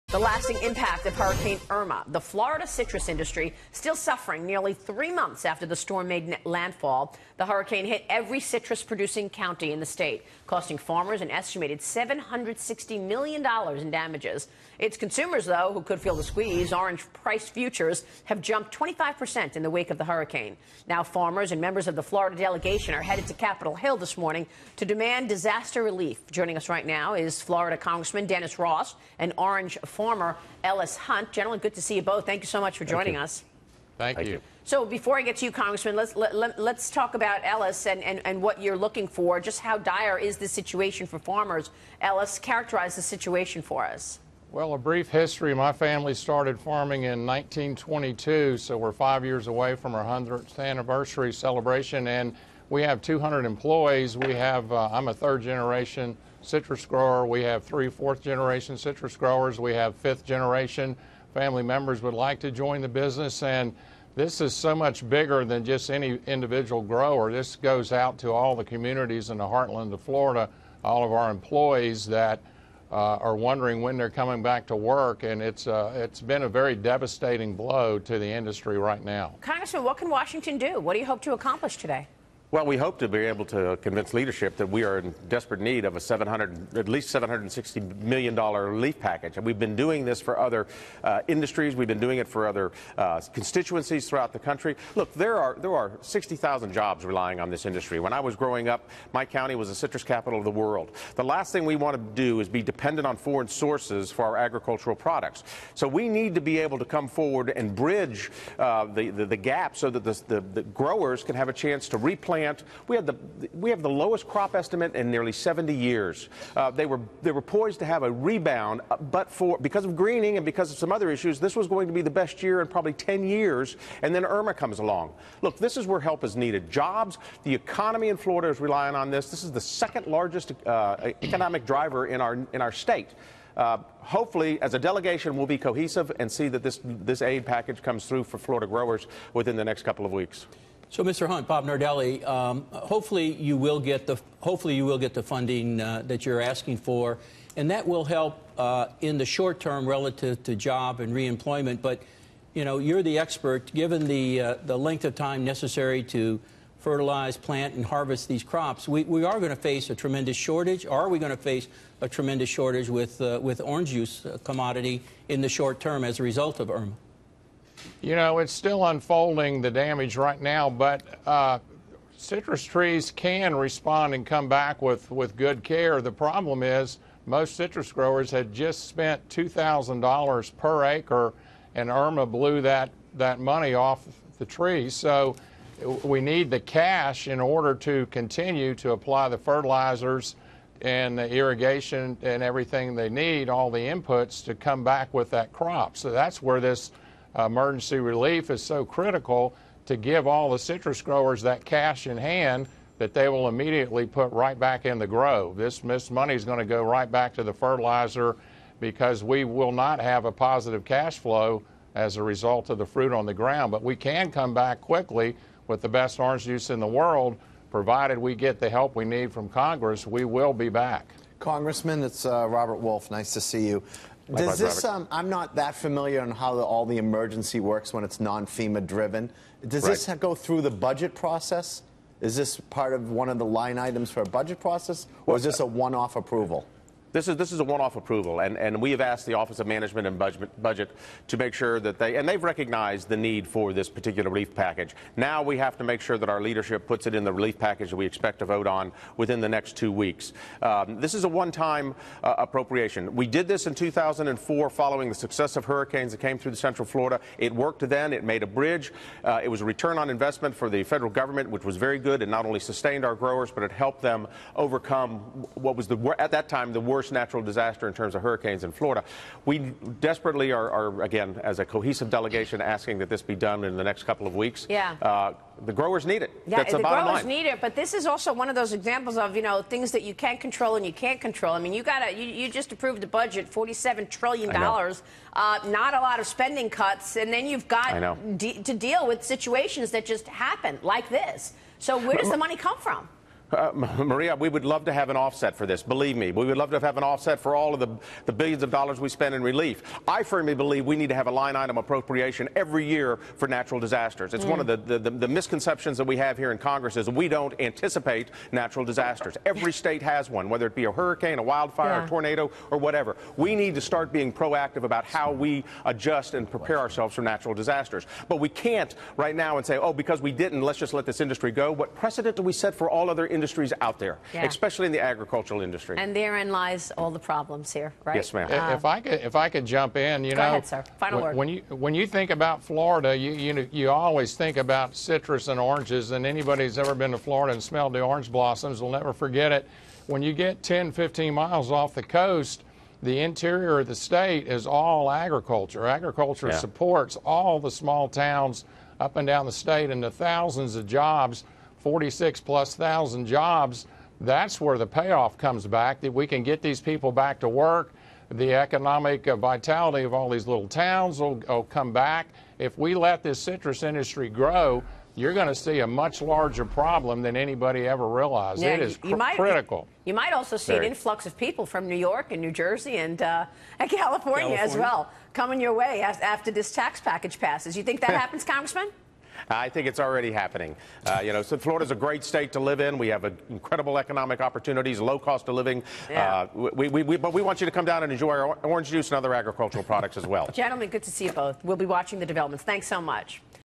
The lasting impact of Hurricane Irma. The Florida citrus industry still suffering nearly 3 months after the storm made landfall. The hurricane hit every citrus-producing county in the state, costing farmers an estimated $760 million in damages. It's consumers, though, who could feel the squeeze. Orange price futures have jumped 25% in the wake of the hurricane. Now farmers and members of the Florida delegation are headed to Capitol Hill this morning to demand disaster relief. Joining us right now is Florida Congressman Dennis Ross and Orange farmer Ellis Hunt. Gentlemen, good to see you both. Thank you so much for joining us. Thank you. So before I get to you, Congressman, let's talk about Ellis and what you're looking for. Just how dire is the situation for farmers? Ellis, characterize the situation for us. Well, a brief history. My family started farming in 1922, so we're 5 years away from our 100th anniversary celebration, and we have 200 employees. We have, I'm a third-generation citrus grower. We have 3 fourth-generation citrus growers. We have fifth-generation family members would like to join the business, and this is so much bigger than just any individual grower. This goes out to all the communities in the heartland of Florida, all of our employees that are wondering when they're coming back to work, and it's been a very devastating blow to the industry right now. Congressman, what can Washington do? What do you hope to accomplish today? Well, we hope to be able to convince leadership that we are in desperate need of a at least $760 million relief package. And we've been doing this for other industries. We've been doing it for other constituencies throughout the country. Look, there are 60,000 jobs relying on this industry. When I was growing up, my county was the citrus capital of the world. The last thing we want to do is be dependent on foreign sources for our agricultural products. So we need to be able to come forward and bridge the gap so that the growers can have a chance to replant. We have the lowest crop estimate in nearly 70 years. They were poised to have a rebound, but because of greening and because of some other issues, this was going to be the best year in probably 10 years. And then Irma comes along. Look, this is where help is needed. Jobs, the economy in Florida is relying on this. This is the second largest economic driver in our state. Hopefully, as a delegation, we'll be cohesive and see that this aid package comes through for Florida growers within the next couple of weeks. So, Mr. Hunt, Bob Nardelli, hopefully you will get the funding that you're asking for, and that will help in the short term relative to job and reemployment. But you know, you're the expert. Given the length of time necessary to fertilize, plant, and harvest these crops, we are going to face a tremendous shortage. Are we going to face a tremendous shortage with orange juice commodity in the short term as a result of Irma? You know, it's still unfolding, the damage right now, but citrus trees can respond and come back with good care. The problem is most citrus growers had just spent $2,000 per acre, and Irma blew that money off the trees. So we need the cash in order to continue to apply the fertilizers and the irrigation and everything they need, all the inputs to come back with that crop. So that's where this emergency relief is so critical, to give all the citrus growers that cash in hand that they will immediately put right back in the grow. This money is going to go right back to the fertilizer, because we will not have a positive cash flow as a result of the fruit on the ground. But we can come back quickly with the best orange juice in the world, provided we get the help we need from Congress. We will be back. Congressman, it's Robert Wolf. Nice to see you. Does this, I'm not that familiar on how all the emergency works when it's non-FEMA driven. Does this go through the budget process? Is this part of one of the line items for a budget process, or is this a one-off approval? This is a one-off approval, and we have asked the Office of Management and Budget to make sure that they've recognized the need for this particular relief package. Now we have to make sure that our leadership puts it in the relief package that we expect to vote on within the next 2 weeks. This is a one-time appropriation. We did this in 2004 following the success of hurricanes that came through the Central Florida. It worked then. It made a bridge. It was a return on investment for the federal government, which was very good, and not only sustained our growers, but it helped them overcome what was at that time the worst natural disaster in terms of hurricanes in Florida. We desperately are again, as a cohesive delegation, asking that this be done in the next couple of weeks. Yeah. The growers need it. Yeah, that's the bottom line. The growers need it, but this is also one of those examples of, you know, things that you can't control and you can't control. I mean, you just approved the budget, $47 trillion, not a lot of spending cuts, and then you've got to deal with situations that just happen like this. So where does the money come from? Maria, we would love to have an offset for this. Believe me, we would love to have an offset for all of the billions of dollars we spend in relief. I firmly believe we need to have a line item appropriation every year for natural disasters. It's one of the misconceptions that we have here in Congress is we don't anticipate natural disasters. Every state has one, whether it be a hurricane, a wildfire, a tornado, or whatever. We need to start being proactive about how we adjust and prepare ourselves for natural disasters. But we can't right now and say, oh, because we didn't, let's just let this industry go. What precedent do we set for all other industries out there, especially in the agricultural industry? And therein lies all the problems here, right? Yes, ma'am. If I could jump in, Go ahead, sir. Final word. When you think about Florida, you always think about citrus and oranges, and anybody who's ever been to Florida and smelled the orange blossoms will never forget it. When you get 10, 15 miles off the coast, the interior of the state is all agriculture. Agriculture supports all the small towns up and down the state, and the thousands of jobs, 46,000+ jobs. That's where the payoff comes back, that we can get these people back to work. The economic vitality of all these little towns will come back. If we let this citrus industry grow, you're going to see a much larger problem than anybody ever realized. It is critical. You might also see an influx of people from New York and New Jersey and California as well coming your way after this tax package passes. You think that happens, Congressman? I think it's already happening. So Florida's a great state to live in. We have incredible economic opportunities, low cost of living. But we want you to come down and enjoy our orange juice and other agricultural products as well. Gentlemen, good to see you both. We'll be watching the developments. Thanks so much.